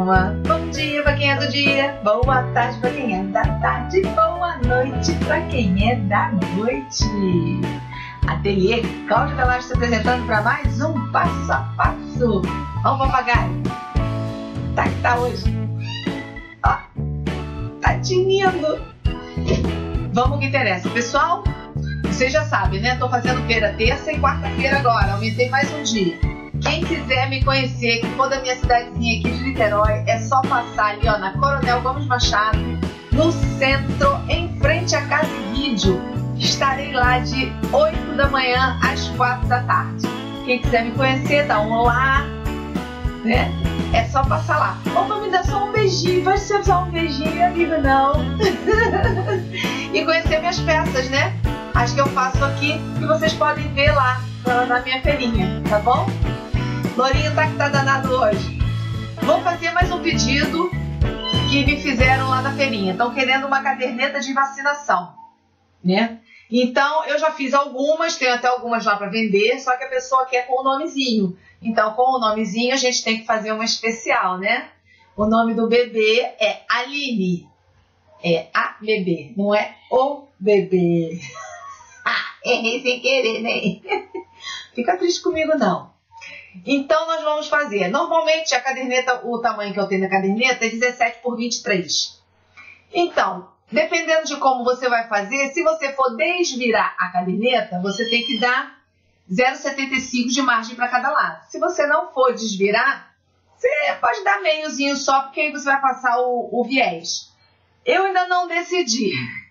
nenhuma. Bom dia pra quem é do dia, boa tarde pra quem é da tarde, boa noite pra quem é da noite. Ateliê Cláudia Velasco se apresentando para mais um Passo a Passo. Vamos, papagaio. Tá que tá hoje. Ó, tá tinindo. Vamos que interessa. Pessoal, vocês já sabem, né? Tô fazendo feira terça e quarta-feira agora. Aumentei mais um dia. Quem quiser me conhecer, que for da minha cidadezinha aqui de Niterói, é só passar ali, ó, na Coronel Gomes Machado, no centro, em frente à Casa e Vídeo. Estarei lá de 8 da manhã às 4 da tarde. Quem quiser me conhecer, dá um olá, né? É só passar lá. Ou pra me dar só um beijinho, vai ser só um beijinho, amigo, não. E conhecer minhas peças, né? As que eu faço aqui, que vocês podem ver lá na minha feirinha, tá bom? Lourinho tá que tá danado hoje. Vou fazer mais um pedido que me fizeram lá na feirinha. Estão querendo uma caderneta de vacinação, né? Então, eu já fiz algumas, tenho até algumas lá para vender, só que a pessoa quer com o nomezinho. Então, com o nomezinho, a gente tem que fazer uma especial, né? O nome do bebê é Aline. É a bebê, não é o bebê. Errei sem querer, né? Fica triste comigo, não. Então, nós vamos fazer. Normalmente, a caderneta, o tamanho que eu tenho na caderneta é 17 por 23. Então, dependendo de como você vai fazer, se você for desvirar a caderneta, você tem que dar 0,75 de margem para cada lado. Se você não for desvirar, você pode dar meiozinho só, porque aí você vai passar o viés. Eu ainda não decidi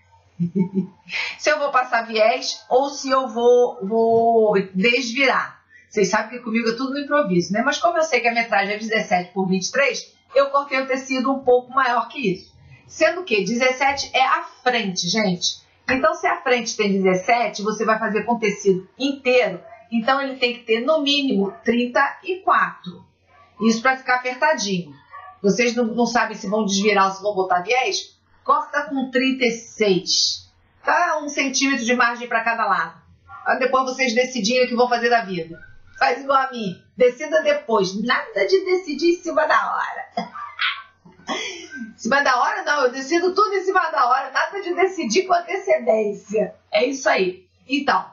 se eu vou passar viés ou se eu vou desvirar. Vocês sabem que comigo é tudo no improviso, né? Mas como eu sei que a metragem é 17 por 23, eu cortei o tecido um pouco maior que isso. Sendo que 17 é a frente, gente. Então, se a frente tem 17, você vai fazer com tecido inteiro. Então, ele tem que ter, no mínimo, 34. Isso para ficar apertadinho. Vocês não sabem se vão desvirar ou se vão botar viés? Corta com 36. Tá? 1 centímetro de margem para cada lado. Aí depois vocês decidirem o que vão fazer da vida. Faz igual a mim. Decida depois. Nada de decidir em cima da hora. Em cima da hora, não. Eu decido tudo em cima da hora. Nada de decidir com antecedência. É isso aí. Então,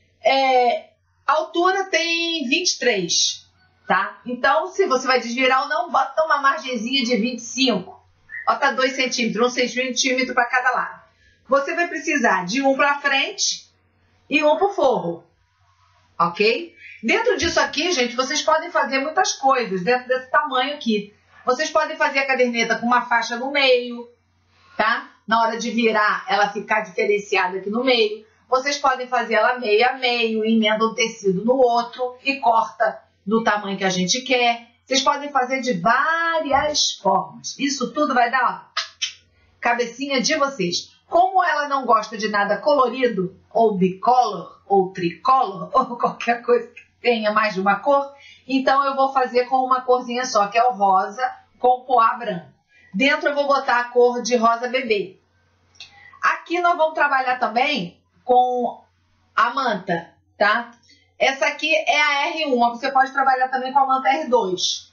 a altura tem 23, tá? Então, se você vai desvirar ou não, bota uma margenzinha de 25. Bota 2 centímetros, 1 centímetro para cada lado. Você vai precisar de um para frente e um para o forro. Ok? Dentro disso aqui, gente, vocês podem fazer muitas coisas dentro desse tamanho aqui. Vocês podem fazer a caderneta com uma faixa no meio, tá? Na hora de virar, ela ficar diferenciada aqui no meio. Vocês podem fazer ela meio a meio, emenda um tecido no outro e corta do tamanho que a gente quer. Vocês podem fazer de várias formas. Isso tudo vai dar, ó, cabecinha de vocês. Como ela não gosta de nada colorido, ou bicolor, ou tricolor, ou qualquer coisa que tenha mais de uma cor, então eu vou fazer com uma corzinha só, que é o rosa com poá branco. Dentro eu vou botar a cor de rosa bebê. Aqui nós vamos trabalhar também com a manta, tá? Essa aqui é a R1, você pode trabalhar também com a manta R2.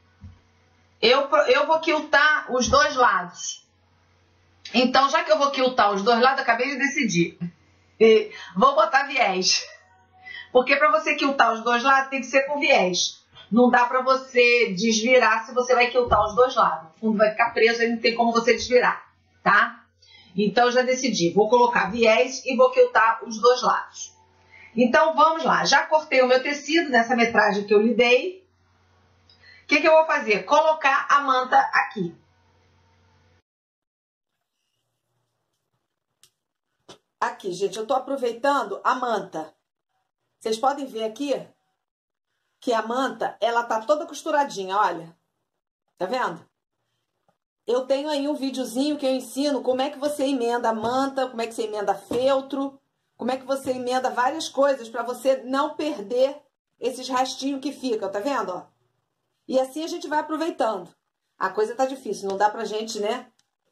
Eu vou quiltar os dois lados. Então, já que eu vou quiltar os dois lados, eu acabei de decidir. Vou botar viés. Porque para você quiltar os dois lados, tem que ser com viés. Não dá para você desvirar se você vai quiltar os dois lados. O fundo vai ficar preso e não tem como você desvirar, tá? Então, eu já decidi. Vou colocar viés e vou quiltar os dois lados. Então, vamos lá. Já cortei o meu tecido nessa metragem que eu lhe dei. O que eu vou fazer? Colocar a manta aqui. Aqui, gente, eu tô aproveitando a manta. Vocês podem ver aqui que a manta, ela tá toda costuradinha, olha. Tá vendo? Eu tenho aí um videozinho que eu ensino como é que você emenda a manta, como é que você emenda feltro, como é que você emenda várias coisas para você não perder esses rastinhos que ficam, tá vendo, ó? E assim a gente vai aproveitando. A coisa tá difícil, não dá pra gente, né,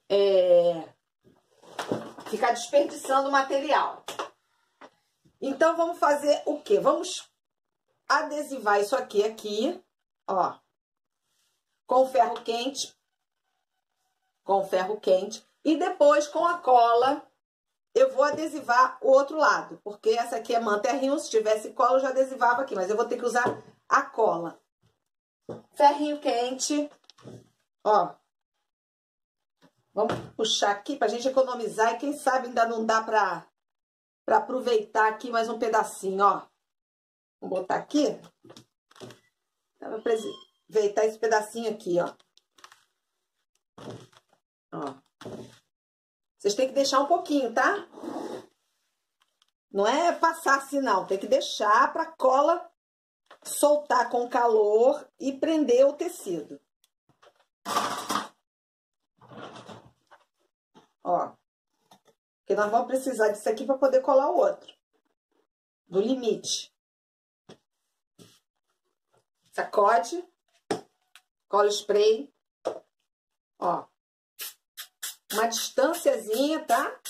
ficar desperdiçando material. Então, vamos fazer o quê? Vamos adesivar isso aqui, ó. com ferro quente. Com ferro quente. E depois, com a cola, eu vou adesivar o outro lado. Porque essa aqui é manta rinho. Se tivesse cola, eu já adesivava aqui. Mas eu vou ter que usar a cola. Ferrinho quente. Ó. Vamos puxar aqui pra gente economizar. E quem sabe ainda não dá pra aproveitar aqui mais um pedacinho, ó. Vou botar aqui. Dá pra aproveitar esse pedacinho aqui, ó. Ó. Vocês têm que deixar um pouquinho, tá? Não é passar assim, não. Tem que deixar pra cola soltar com calor e prender o tecido. Ó. Porque nós vamos precisar disso aqui pra poder colar o outro. Do limite. Sacode. Cola spray. Ó. Uma distânciazinha, tá?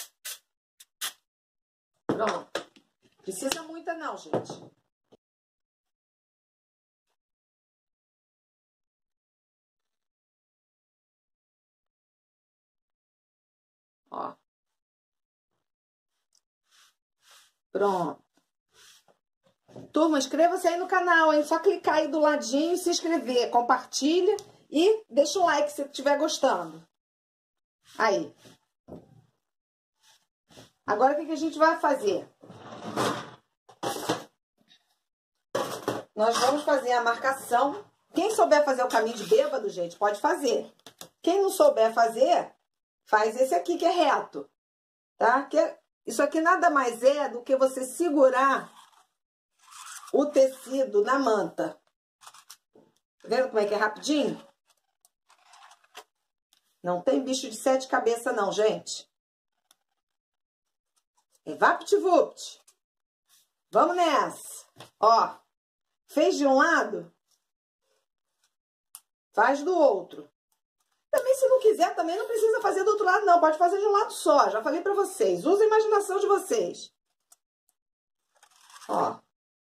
Pronto. Precisa muita não, gente. Ó. Pronto. Turma, inscreva-se aí no canal, hein? Só clicar aí do ladinho e se inscrever. Compartilha e deixa um like se estiver gostando. Aí. Agora, o que a gente vai fazer? Nós vamos fazer a marcação. Quem souber fazer o caminho de bêbado, gente, pode fazer. Quem não souber fazer, faz esse aqui que é reto, tá? Isso aqui nada mais é do que você segurar o tecido na manta. Tá vendo como é que é rapidinho? Não tem bicho de 7 cabeças não, gente. É vapt-vupt. Vamos nessa. Ó, fez de um lado, faz do outro. Também, se não quiser, também não precisa fazer do outro lado, não. Pode fazer de um lado só. Já falei pra vocês. Usa a imaginação de vocês. Ó.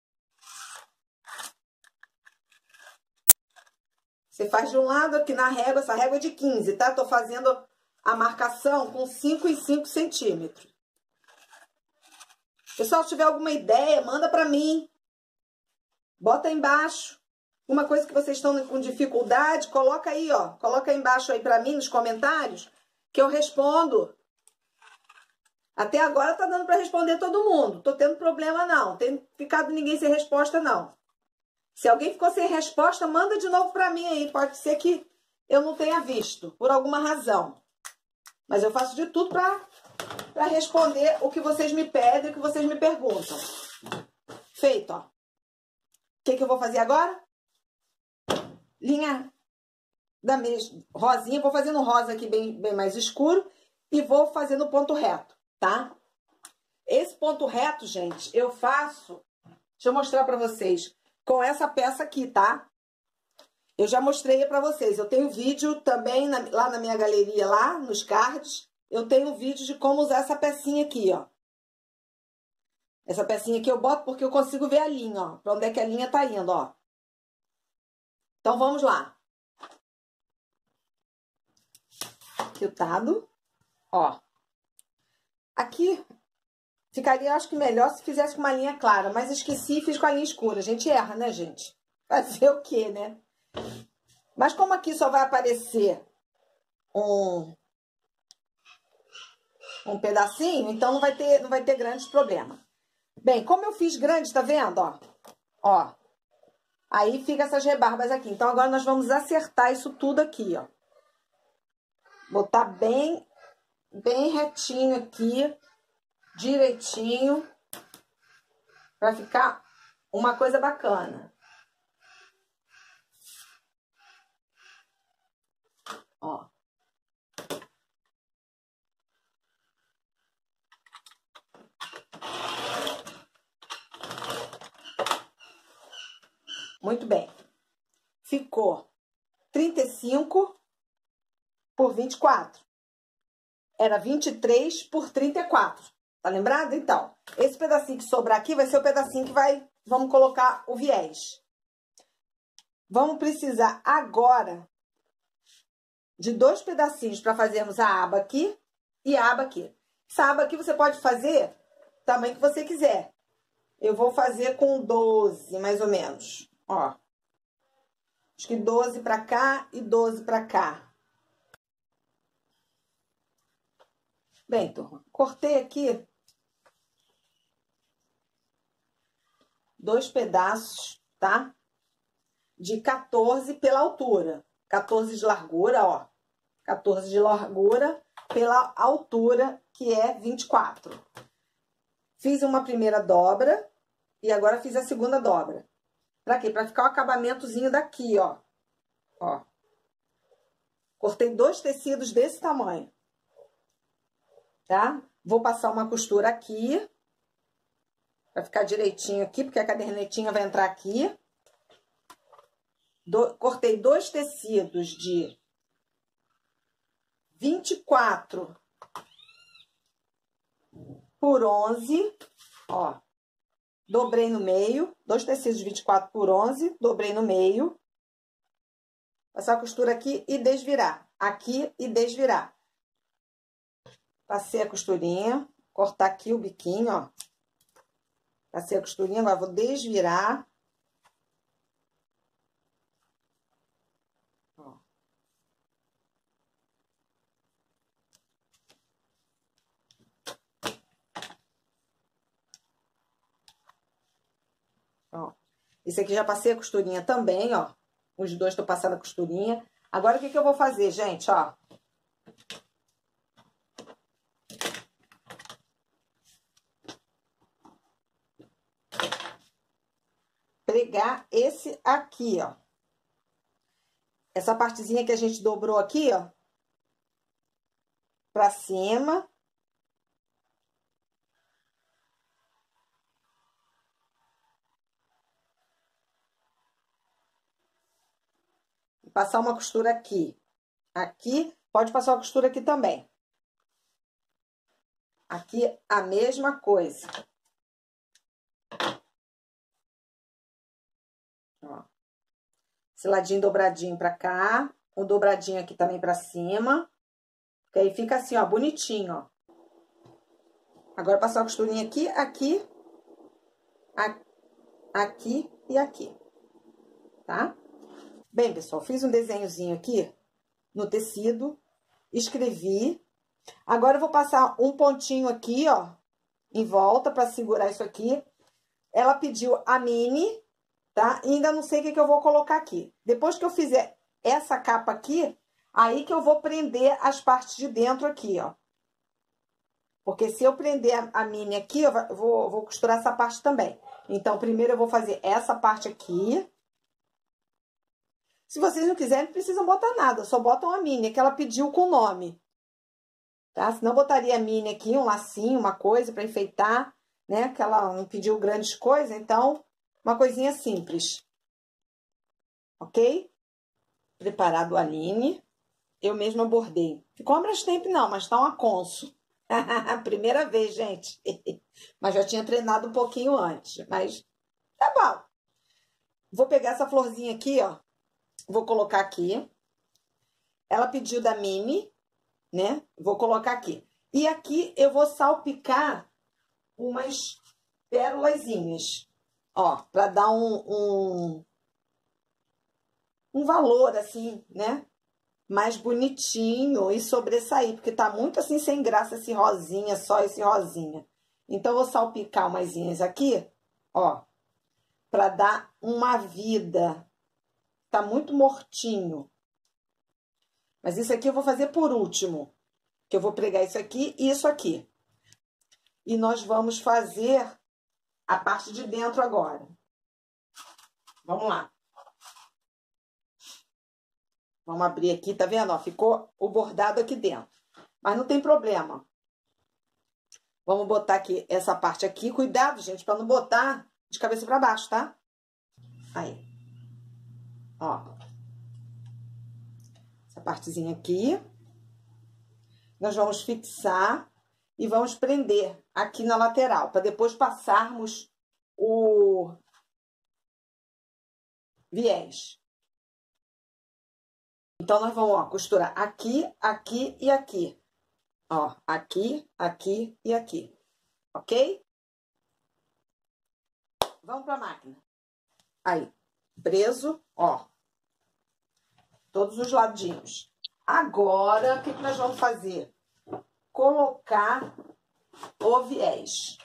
Você faz de um lado aqui na régua. Essa régua é de 15, tá? Tô fazendo a marcação com 5 e 5 centímetros. Pessoal, se tiver alguma ideia, manda pra mim. Bota aí embaixo. Uma coisa que vocês estão com dificuldade, coloca aí, ó. Coloca aí embaixo aí pra mim, nos comentários, que eu respondo. Até agora tá dando pra responder todo mundo. Tô tendo problema, não. Tem ficado ninguém sem resposta, não. Se alguém ficou sem resposta, manda de novo pra mim aí. Pode ser que eu não tenha visto, por alguma razão. Mas eu faço de tudo pra responder o que vocês me pedem, o que vocês me perguntam. Feito, ó. O que eu vou fazer agora? Linha da mesma rosinha. Vou fazendo rosa aqui bem mais escuro. E vou fazendo ponto reto, tá? Esse ponto reto, gente, eu faço... Deixa eu mostrar pra vocês. Com essa peça aqui, tá? Eu já mostrei pra vocês. Eu tenho vídeo também lá na minha galeria, lá nos cards. Eu tenho vídeo de como usar essa pecinha aqui, ó. Essa pecinha aqui eu boto porque eu consigo ver a linha, ó. Pra onde é que a linha tá indo, ó. Então, vamos lá. Quiltado. Ó. Aqui ficaria, acho que melhor se fizesse com uma linha clara. Mas esqueci e fiz com a linha escura. A gente erra, né, gente? Fazer o quê, né? Mas como aqui só vai aparecer um pedacinho, então não vai ter grandes problemas. Bem, como eu fiz grande, tá vendo, ó? Ó. Aí fica essas rebarbas aqui. Então, agora nós vamos acertar isso tudo aqui, ó. Botar bem retinho aqui, direitinho, pra ficar uma coisa bacana. Ó. Muito bem. Ficou 35 por 24. Era 23 por 34. Tá lembrado? Então, esse pedacinho que sobrar aqui vai ser o pedacinho que vamos colocar o viés. Vamos precisar agora de 2 pedacinhos para fazermos a aba aqui e a aba aqui. Essa aba aqui você pode fazer o tamanho que você quiser. Eu vou fazer com 12, mais ou menos. Ó. Acho que 12 para cá e 12 para cá. Bem, turma, cortei aqui 2 pedaços, tá? De 14 pela altura. 14 de largura, ó. 14 de largura pela altura, que é 24. Fiz uma primeira dobra e agora fiz a segunda dobra. Pra quê? Pra ficar o acabamentozinho daqui, ó. Ó. Cortei 2 tecidos desse tamanho. Tá? Vou passar uma costura aqui. Pra ficar direitinho aqui, porque a cadernetinha vai entrar aqui. Cortei 2 tecidos de 24 por 11, ó. Dobrei no meio, 2 tecidos de 24 por 11, dobrei no meio. Passar a costura aqui e desvirar. Aqui e desvirar. Passei a costurinha, cortar aqui o biquinho, ó. Passei a costurinha, agora vou desvirar. Ó. Ó. Esse aqui já passei a costurinha também, ó. Os 2 estou passando a costurinha. Agora, o que que eu vou fazer, gente, ó? Pregar esse aqui, ó. Essa partezinha que a gente dobrou aqui, ó. Pra cima. Passar uma costura aqui. Aqui, pode passar uma costura aqui também. Aqui, a mesma coisa. Ó. Esse ladinho dobradinho pra cá. Um dobradinho aqui também pra cima. Porque aí fica assim, ó, bonitinho, ó. Agora, passar uma costurinha aqui, aqui, aqui e aqui. Tá? Bem, pessoal, fiz um desenhozinho aqui no tecido, escrevi. Agora, eu vou passar um pontinho aqui, ó, em volta, pra segurar isso aqui. Ela pediu a mini, tá? E ainda não sei o que que eu vou colocar aqui. Depois que eu fizer essa capa aqui, aí que eu vou prender as partes de dentro aqui, ó. Porque se eu prender a mini aqui, eu vou costurar essa parte também. Então, primeiro eu vou fazer essa parte aqui. Se vocês não quiserem, não precisam botar nada, só botam a mini, que ela pediu com o nome. Tá? Senão eu botaria a mini aqui, um lacinho, uma coisa pra enfeitar, né? Que ela não pediu grandes coisas, então, uma coisinha simples. Ok? Preparado o Aline. Eu mesma bordei. Ficou uma Brastemp não, mas tá um aconso. Primeira vez, gente. Mas já tinha treinado um pouquinho antes, mas tá bom. Vou pegar essa florzinha aqui, ó. Vou colocar aqui. Ela pediu da Mimi, né? Vou colocar aqui. E aqui eu vou salpicar umas pérolazinhas, ó, pra dar um valor, assim, né? Mais bonitinho e sobressair, porque tá muito assim sem graça esse rosinha, só esse rosinha. Então, eu vou salpicar umasinhas aqui, ó, pra dar uma vida. Tá muito mortinho. Mas isso aqui eu vou fazer por último. Que eu vou pregar isso aqui e isso aqui. E nós vamos fazer a parte de dentro agora. Vamos lá. Vamos abrir aqui, tá vendo? Ó, ficou o bordado aqui dentro. Mas não tem problema. Vamos botar aqui essa parte aqui. Cuidado, gente, para não botar de cabeça para baixo, tá? Aí. Ó. Essa partezinha aqui. Nós vamos fixar e vamos prender aqui na lateral, para depois passarmos o viés. Então, nós vamos, ó, costurar aqui, aqui e aqui. Ó, aqui, aqui e aqui. Ok? Vamos pra máquina. Aí, preso, ó. Todos os ladinhos. Agora, o que nós vamos fazer? Colocar o viés.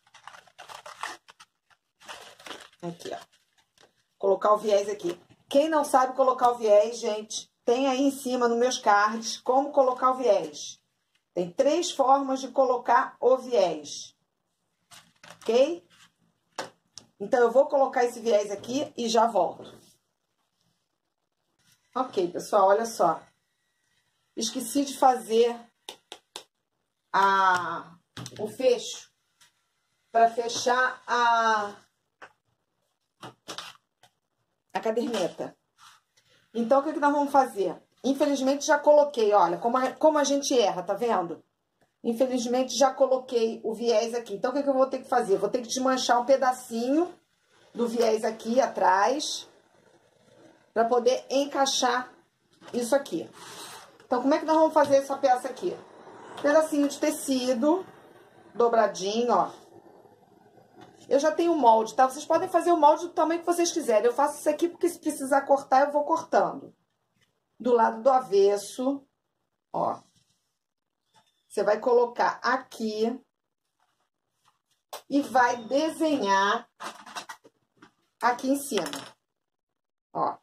Aqui, ó. Colocar o viés aqui. Quem não sabe colocar o viés, gente, tem aí em cima nos meus cards como colocar o viés. Tem 3 formas de colocar o viés. Ok? Então, eu vou colocar esse viés aqui e já volto. Ok, pessoal, olha só. Esqueci de fazer o fecho para fechar a caderneta. Então, o que nós vamos fazer? Infelizmente, já coloquei, olha, como a gente erra, tá vendo? Infelizmente, já coloquei o viés aqui. Então, o que eu vou ter que fazer? Vou ter que desmanchar um pedacinho do viés aqui atrás para poder encaixar isso aqui. Então, como é que nós vamos fazer essa peça aqui? Pedacinho de tecido, dobradinho, ó. Eu já tenho o molde, tá? Vocês podem fazer o molde do tamanho que vocês quiserem. Eu faço isso aqui porque se precisar cortar, eu vou cortando. Do lado do avesso, ó. Você vai colocar aqui e vai desenhar aqui em cima, ó.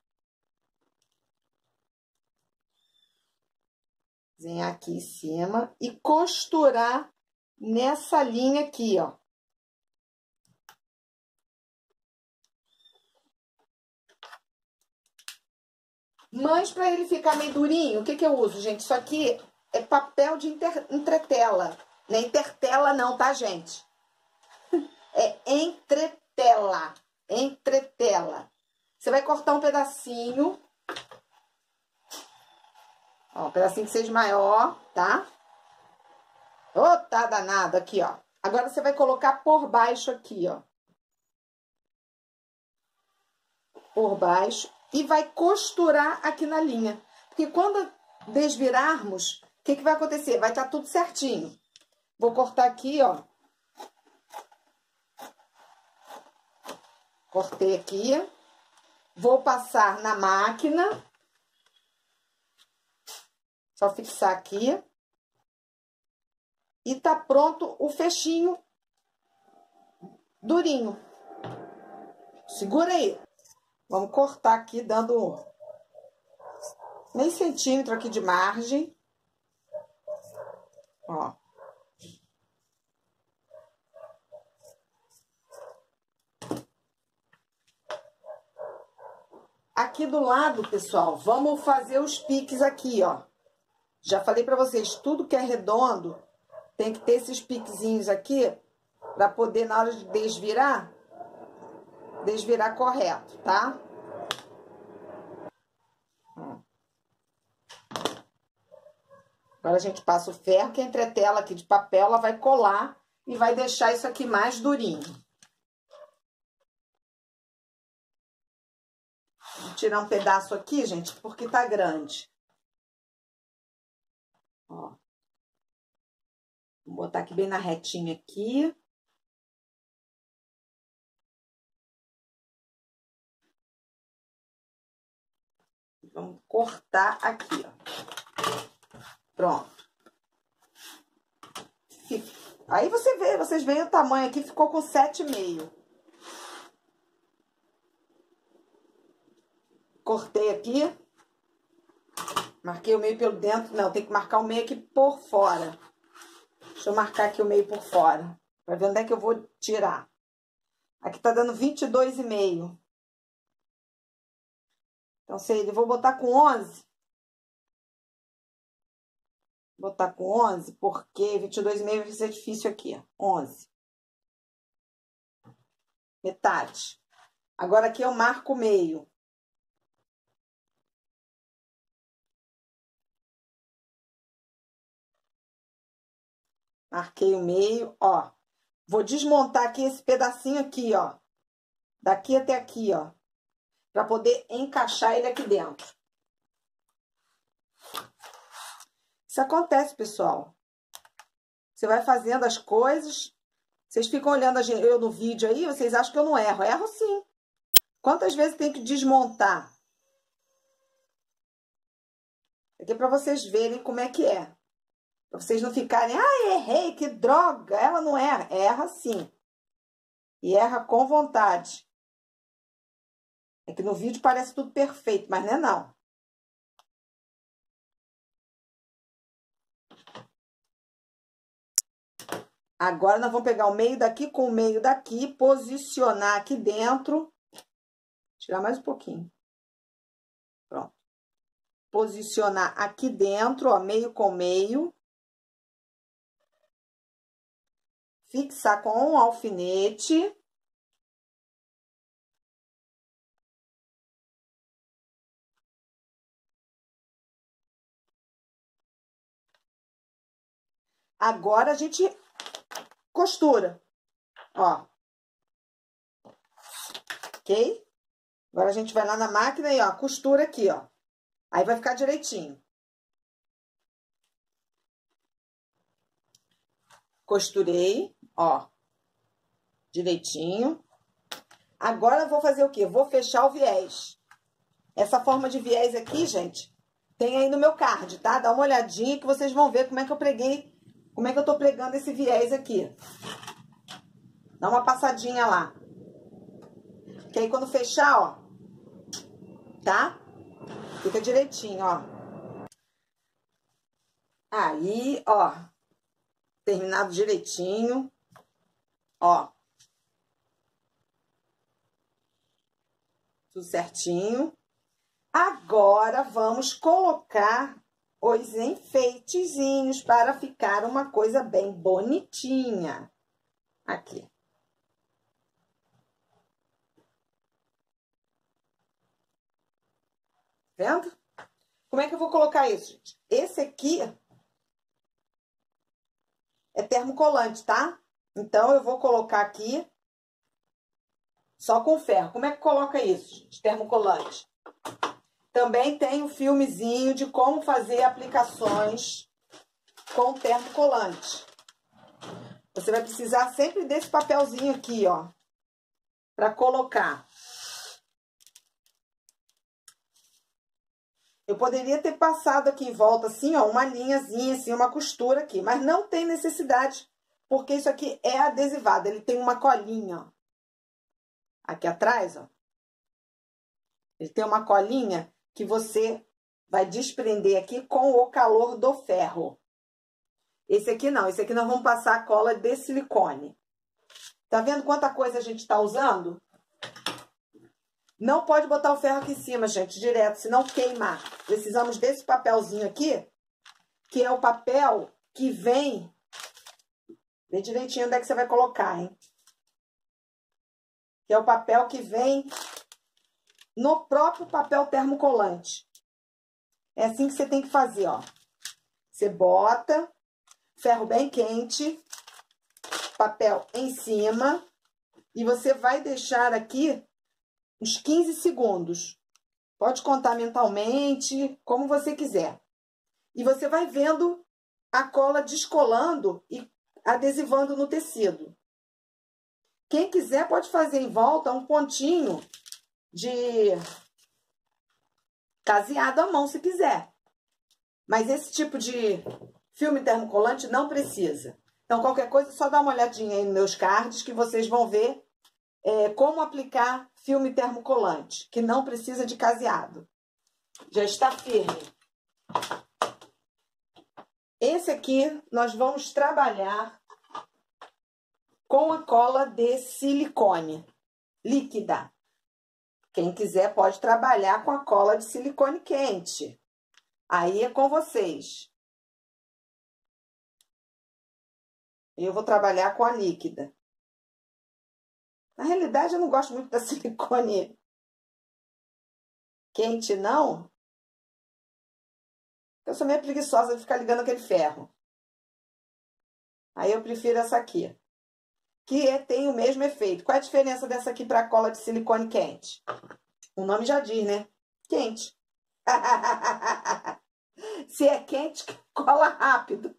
Desenhar aqui em cima e costurar nessa linha aqui, ó. Mas para ele ficar meio durinho, o que eu uso, gente? Isso aqui é papel de entretela. Não é intertela não, tá, gente? É entretela. Entretela. Você vai cortar um pedacinho. Ó, um pedacinho que seja maior, tá? Ô, tá danado aqui, ó. Agora, você vai colocar por baixo aqui, ó. Por baixo. E vai costurar aqui na linha. Porque quando desvirarmos, o que vai acontecer? Vai estar tudo certinho. Vou cortar aqui, ó. Cortei aqui. Vou passar na máquina. Só fixar aqui. E tá pronto o fechinho durinho. Segura aí. Vamos cortar aqui, dando meio centímetro aqui de margem. Ó. Aqui do lado, pessoal, vamos fazer os piques aqui, ó. Já falei pra vocês, tudo que é redondo tem que ter esses piquezinhos aqui pra poder, na hora de desvirar correto, tá? Agora, a gente passa o ferro, que a entretela aqui de papel, ela vai colar e vai deixar isso aqui mais durinho. Vou tirar um pedaço aqui, gente, porque tá grande. Ó. Vou botar aqui bem na retinha aqui. Vamos cortar aqui, ó. Pronto. Aí vocês veem o tamanho aqui, ficou com 7,5. Cortei aqui. Marquei o meio pelo dentro. Não, tem que marcar o meio aqui por fora. Deixa eu marcar aqui o meio por fora. Pra ver onde é que eu vou tirar. Aqui tá dando 22,5. Então, eu vou botar com 11. Vou botar com 11, porque 22,5 vai ser difícil aqui, ó. 11. Metade. Agora, aqui eu marco o meio. Marquei o meio, ó. Vou desmontar aqui esse pedacinho aqui, ó. Daqui até aqui, ó. Pra poder encaixar ele aqui dentro. Isso acontece, pessoal. Você vai fazendo as coisas, vocês ficam olhando eu no vídeo aí, vocês acham que eu não erro. Erro sim. Quantas vezes tem que desmontar? Aqui é para vocês verem como é que é. Para vocês não ficarem, errei, que droga. Ela não erra. Erra sim. E erra com vontade. É que no vídeo parece tudo perfeito, mas não é não. Agora nós vamos pegar o meio daqui com o meio daqui, posicionar aqui dentro. Tirar mais um pouquinho. Pronto. Posicionar aqui dentro, ó, meio com meio. Fixar com um alfinete. Agora a gente costura, ó. Ok? Agora a gente vai lá na máquina e, ó, costura aqui, ó. Aí vai ficar direitinho. Costurei, ó. Direitinho. Agora eu vou fazer o quê? Vou fechar o viés. Essa forma de viés aqui, gente, tem aí no meu card, tá? Dá uma olhadinha que vocês vão ver como é que eu preguei, como é que eu tô pregando esse viés aqui. Dá uma passadinha lá. Que aí quando fechar, ó, tá? Fica direitinho, ó. Aí, ó, terminado direitinho, ó. Tudo certinho. Agora, vamos colocar os enfeitezinhos para ficar uma coisa bem bonitinha. Aqui. Vendo? Como é que eu vou colocar isso, gente? Esse aqui é termocolante, tá? Então, eu vou colocar aqui só com ferro. Como é que coloca isso, gente? Termocolante. Também tem um filmezinho de como fazer aplicações com termocolante. Você vai precisar sempre desse papelzinho aqui, ó, para colocar. Eu poderia ter passado aqui em volta, assim, ó, uma linhazinha, assim, uma costura aqui. Mas não tem necessidade, porque isso aqui é adesivado. Ele tem uma colinha, ó. Aqui atrás, ó. Ele tem uma colinha que você vai desprender aqui com o calor do ferro. Esse aqui não. Esse aqui nós vamos passar a cola de silicone. Tá vendo quanta coisa a gente tá usando? Não pode botar o ferro aqui em cima, gente, direto, senão queima. Precisamos desse papelzinho aqui, que é o papel que vem... Vê direitinho onde é que você vai colocar, hein? Que é o papel que vem no próprio papel termocolante. É assim que você tem que fazer, ó. Você bota, ferro bem quente, papel em cima, e você vai deixar aqui uns 15 segundos. Pode contar mentalmente, como você quiser. E você vai vendo a cola descolando e adesivando no tecido. Quem quiser pode fazer em volta um pontinho de caseado à mão, se quiser. Mas esse tipo de filme termocolante não precisa. Então, qualquer coisa, só dá uma olhadinha aí nos meus cards que vocês vão ver como aplicar filme termocolante, que não precisa de caseado. Já está firme. Esse aqui nós vamos trabalhar com a cola de silicone líquida. Quem quiser pode trabalhar com a cola de silicone quente. Aí é com vocês. Eu vou trabalhar com a líquida. Na realidade, eu não gosto muito da silicone quente, não. Eu sou meio preguiçosa de ficar ligando aquele ferro. Aí eu prefiro essa aqui, que tem o mesmo efeito. Qual é a diferença dessa aqui para a cola de silicone quente? O nome já diz, né? Quente. Se é quente, cola rápido.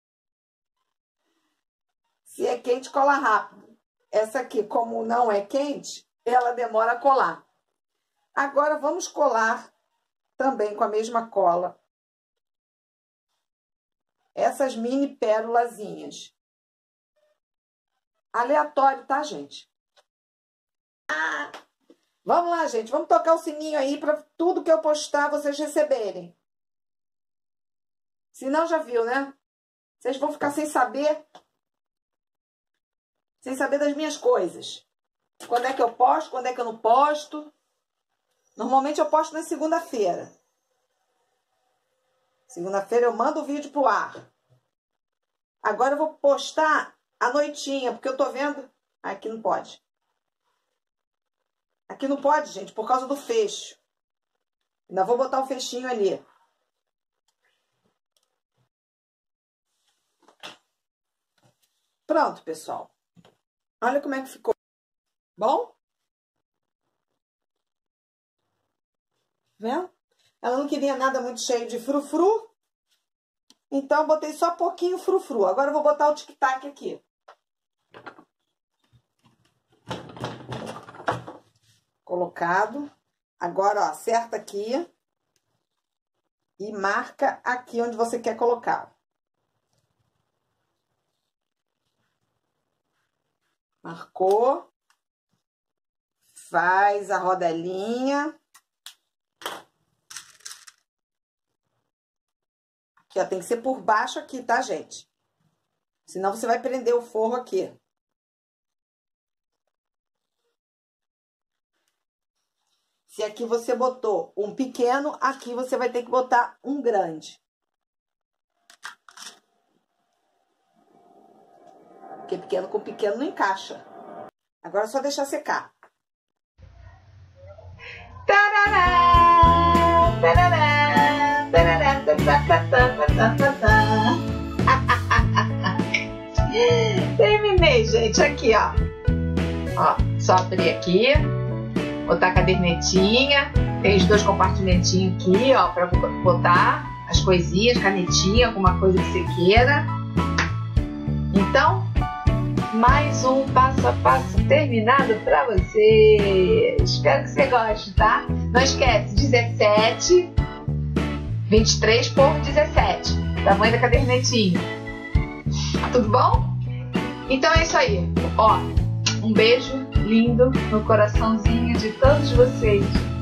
Se é quente, cola rápido. Essa aqui, como não é quente, ela demora a colar. Agora, vamos colar também com a mesma cola essas mini pérolazinhas. Aleatório, tá, gente? Vamos lá, gente. Vamos tocar o sininho aí para tudo que eu postar vocês receberem. Se não, já viu, né? Vocês vão ficar sem saber das minhas coisas. Quando é que eu posto, quando é que eu não posto. Normalmente eu posto na segunda-feira. Segunda-feira eu mando o vídeo pro ar. Agora eu vou postar à noitinha, porque eu tô vendo... Aqui não pode. Aqui não pode, gente, por causa do fecho. Ainda vou botar o fechinho ali. Pronto, pessoal. Olha como é que ficou. Bom? Vendo? Ela não queria nada muito cheio de frufru. Então, eu botei só pouquinho frufru. Agora, eu vou botar o tic-tac aqui. Colocado. Agora, ó, acerta aqui. E marca aqui onde você quer colocar. Marcou. Faz a rodelinha. Aqui, ó, tem que ser por baixo aqui, tá, gente? Senão você vai prender o forro aqui. Se aqui você botou um pequeno, aqui você vai ter que botar um grande. Porque pequeno com pequeno não encaixa. Agora é só deixar secar. Tarará, tarará. Terminei, gente. Aqui, ó. Ó, só abrir aqui. Botar a cadernetinha. Tem os dois compartimentinhos aqui, ó, pra botar as coisinhas, canetinha, alguma coisa que você queira. Então, mais um passo a passo terminado pra você. Espero que você goste, tá? Não esquece, 17... 23 por 17, tamanho da cadernetinha. Tudo bom? Então é isso aí. Ó, um beijo lindo no coraçãozinho de todos vocês.